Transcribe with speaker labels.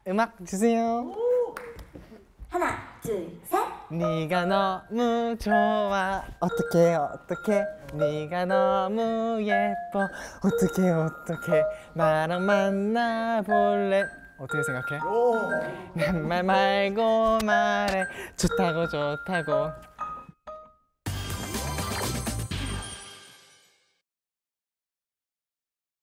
Speaker 1: 음악 주세요.
Speaker 2: 하나, 둘, 셋.
Speaker 1: 네가 너무 좋아. 어떡해 네가 너무 예뻐. 어떡해 나랑 만나볼래. 어떻게 생각해? 내 말 말고 말해. 좋다고